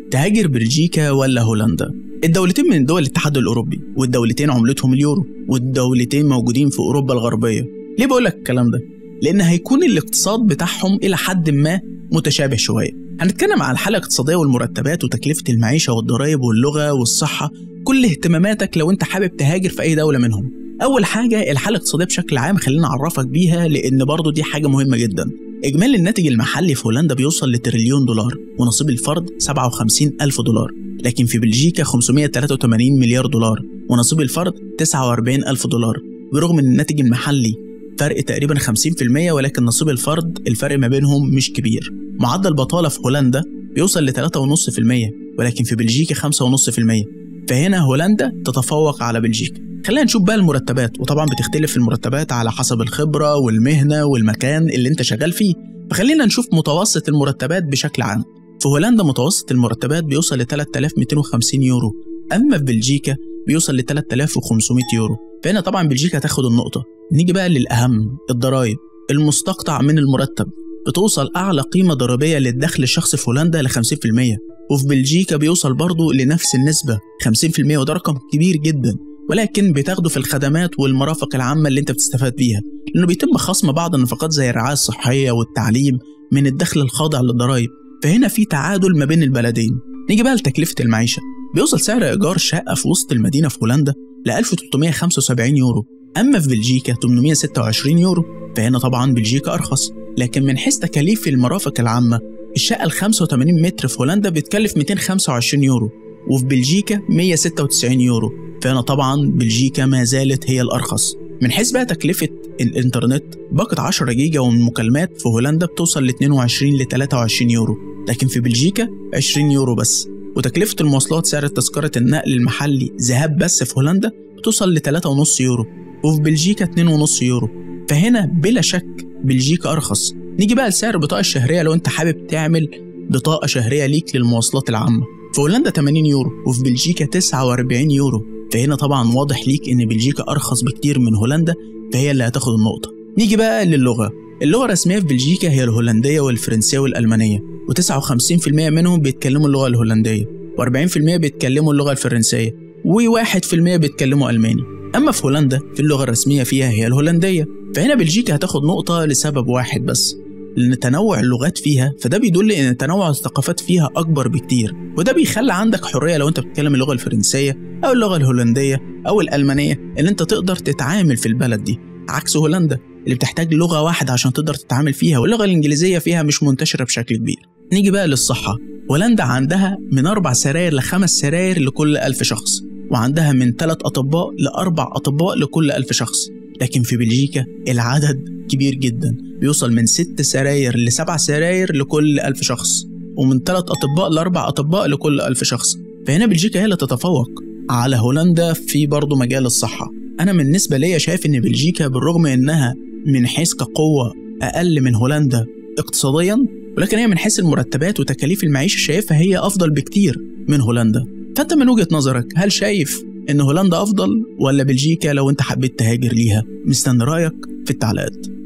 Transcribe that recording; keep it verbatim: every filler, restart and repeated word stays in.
تهاجر بلجيكا ولا هولندا؟ الدولتين من دول الاتحاد الأوروبي، والدولتين عملتهم اليورو، والدولتين موجودين في أوروبا الغربية. ليه بقولك الكلام ده؟ لأن هيكون الاقتصاد بتاعهم إلى حد ما متشابه شوية. هنتكلم عن الحالة الاقتصادية والمرتبات وتكلفة المعيشة والضرائب واللغة والصحة، كل اهتماماتك لو انت حابب تهاجر في أي دولة منهم. أول حاجة الحالة الاقتصادية بشكل عام، خلينا أعرفك بيها لأن برضو دي حاجة مهمة جدا. إجمالي الناتج المحلي في هولندا بيوصل لتريليون دولار، ونصيب الفرد سبعة وخمسين ألف دولار، لكن في بلجيكا خمسمائة وثلاثة وثمانين مليار دولار، ونصيب الفرد تسعة وأربعين ألف دولار. برغم أن الناتج المحلي فرق تقريبا خمسين في المية، ولكن نصيب الفرد الفرق ما بينهم مش كبير. معدل البطالة في هولندا بيوصل ل ثلاثة فاصلة خمسة بالمية، ولكن في بلجيكا خمسة فاصلة خمسة بالمية، فهنا هولندا تتفوق على بلجيكا. خلينا نشوف بقى المرتبات، وطبعا بتختلف المرتبات على حسب الخبرة والمهنة والمكان اللي انت شغال فيه، فخلينا نشوف متوسط المرتبات بشكل عام. في هولندا متوسط المرتبات بيوصل ل ثلاثة آلاف ومئتين وخمسين يورو، أما في بلجيكا بيوصل ل ثلاثة آلاف وخمسمائة يورو، فهنا طبعا بلجيكا تاخد النقطة. نيجي بقى للأهم، الضرائب المستقطع من المرتب بتوصل أعلى قيمة ضريبية للدخل الشخصي في هولندا ل خمسين في المية، وفي بلجيكا بيوصل برضو لنفس النسبة خمسين في المية، وده رقم كبير جدا. ولكن بتاخده في الخدمات والمرافق العامة اللي انت بتستفاد بيها، لأنه بيتم خصم بعض النفقات زي الرعاية الصحية والتعليم من الدخل الخاضع للضرائب، فهنا في تعادل ما بين البلدين. نيجي بقى لتكلفة المعيشة، بيوصل سعر إيجار شقة في وسط المدينة في هولندا ل ألف وثلاثمائة وخمسة وسبعين يورو، أما في بلجيكا ثمانمائة وستة وعشرين يورو، فهنا طبعا بلجيكا أرخص. لكن من حيث تكاليف المرافق العامة، الشقة ال خمسة وثمانين متر في هولندا بتكلف مئتين وخمسة وعشرين يورو، وفي بلجيكا مئة وستة وتسعين يورو، فهنا طبعا بلجيكا ما زالت هي الأرخص. من حيث بقى تكلفة الإنترنت، باقة عشرة جيجا والمكالمات في هولندا بتوصل ل اثنين وعشرين ل ثلاثة وعشرين يورو، لكن في بلجيكا عشرين يورو بس. وتكلفة المواصلات، سعر تذكرة النقل المحلي ذهاب بس في هولندا بتوصل ل ثلاثة فاصلة خمسة يورو، وفي بلجيكا اثنين فاصلة خمسة يورو، فهنا بلا شك بلجيكا أرخص. نيجي بقى لسعر البطاقة الشهرية لو أنت حابب تعمل بطاقة شهرية ليك للمواصلات العامة، في هولندا ثمانين يورو، وفي بلجيكا تسعة وأربعين يورو، فهنا طبعا واضح ليك إن بلجيكا أرخص بكتير من هولندا، فهي اللي هتاخد النقطة. نيجي بقى للغة، اللغة الرسمية في بلجيكا هي الهولندية والفرنسية والألمانية، وتسعة وخمسين في المية منهم بيتكلموا اللغة الهولندية، وأربعين في المية بيتكلموا اللغة الفرنسية، وواحد في المية بيتكلموا ألماني. أما في هولندا في اللغة الرسمية فيها هي الهولندية، فهنا بلجيكا هتاخد نقطة لسبب واحد بس، لأن تنوع اللغات فيها، فده بيدل إن تنوع الثقافات فيها أكبر بكتير، وده بيخلي عندك حرية لو أنت بتتكلم اللغة الفرنسية أو اللغة الهولندية أو الألمانية، إن أنت تقدر تتعامل في البلد دي، عكس هولندا اللي بتحتاج لغة واحدة عشان تقدر تتعامل فيها، واللغة الإنجليزية فيها مش منتشرة بشكل كبير. نيجي بقى للصحة، هولندا عندها من أربع سراير لخمس سراير لكل ألف شخص، وعندها من ثلاث أطباء لأربع أطباء لكل ألف شخص. لكن في بلجيكا العدد كبير جدا، بيوصل من ست سراير لسبع سراير لكل ألف شخص، ومن ثلاث أطباء لأربع أطباء لكل ألف شخص، فهنا بلجيكا هي اللي تتفوق على هولندا في برضو مجال الصحة. أنا من بالنسبة لي شايف إن بلجيكا بالرغم إنها من حيث كقوة أقل من هولندا اقتصاديا، ولكن هي من حيث المرتبات وتكاليف المعيشة شايفها هي أفضل بكتير من هولندا. فأنت من وجهة نظرك هل شايف إن هولندا أفضل ولا بلجيكا لو أنت حبيت تهاجر ليها؟ مستني رأيك في التعليقات.